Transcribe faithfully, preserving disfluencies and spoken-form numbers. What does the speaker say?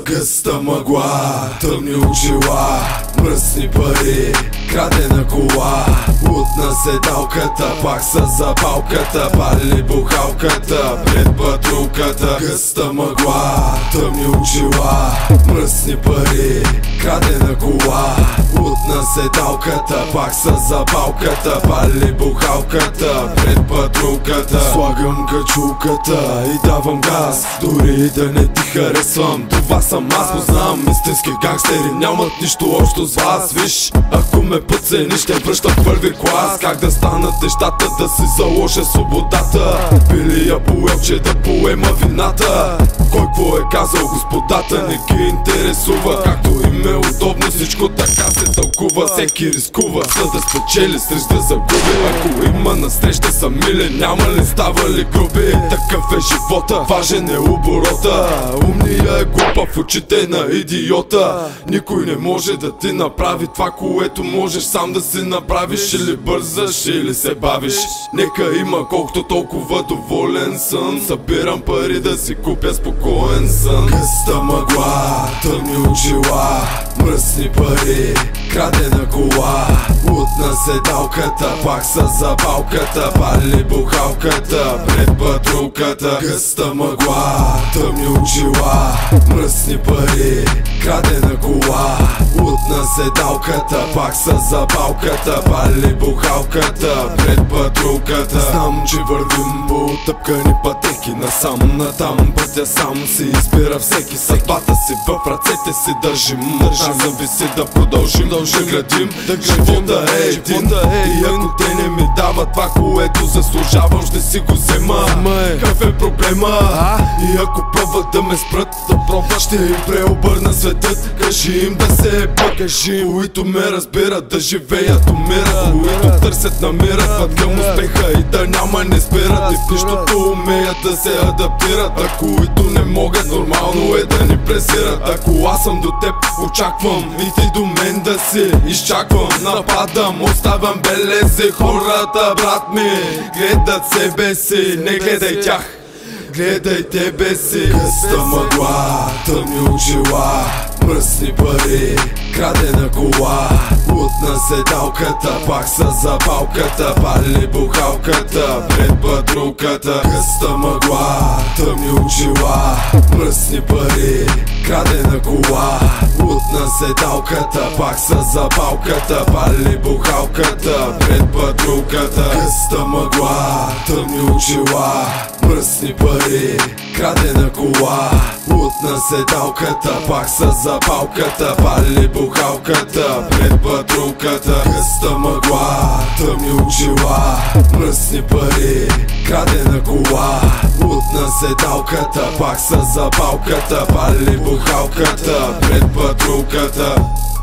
гъста мъгла, тъмни очила, мръсни пари, крадена кола. Лутна седалката, пак с запалката, пали бухалката пред патрулката. Гъста мъгла, тъмни очила, мръсни пари, крадена кола. Лутна седалката, пак с запалката, пали бухалката пред патрулката. Слагам качулката и давам газ, дори да не ти харесвам, това съм аз. Познавам истински гангстери, нямат нищо общо с вас. Виж, ако ме подцениш, ще връщам в първи клас. Как да станат нещата, да си заложа свободата, били я поел, че да поема вината. Кой какво е казал господата, не ги интересува. Както им е удобно, всичко така се тълкува. Всеки рискува, за да спечели, срещ да загуби. Ако има насреща са миле, няма ли става ли груби. Такъв е живота, важен е оборота. Умния е глупа в очите на идиота. Никой не може да ти направи това, което можеш сам да си направиш. Или бързаш, или се бавиш. Нека има колкото толкова доволен сън. Събирам пари да си купя спокоен сън. Гъста мъгла, тъмни очила, мръсни пари, крадена кола. Лутна седалката, пак с запалката, пали бухалката пред патрулката. Гъста мъгла, тъмни очила, мръсни пари, крадена кола. Лутна седалката, пак с запалката, пали бухалката пред патрулката. Знам, че вървим по тъпкани пътеки, насам натам пътя сам си избира всеки. Съдбата си в ръцете си държим, държим зависи да продължим, да градим. Живота е един и ако те не ми дават това, което заслужавам, ще си го взема. Какъв е проблема? И ако пробват да ме спрат, да пробват, ще им преобърна светът. Кажи им да се е покажи, които ме разбират, да живеят, умират, които търсят, намират път към успеха и да няма не спират. И в нищото умеят да се адаптират, а които не могат, нормално е да ни презират. Ако аз съм до теб, очаквам и ти до мен да си изчаквам. Нападам, оставям белези, хората, брат ми, гледат себе си, не гледай тях, гледай тебе си. Гъста мъгла, тъмни очила, мръсни пари, крадена кола. Лутна седалката, пак с запалката, пали бухалката пред патрулката. Гъста мъгла, тъмни очила, мръсни пари, крадена кола. Лутна седалката, пак с запалката, пали бухалката пред патрулката. Гъста мъгла, тъмни очила, мръсни пари, крадена кола. Лутна седалката, пак с запалката, пали бухалката пред патрулката. Гъста мъгла, тъмни очила, мръсни пари, крадена кола. Лутна седалката, пак с запалката, пали бухалката пред патрулката.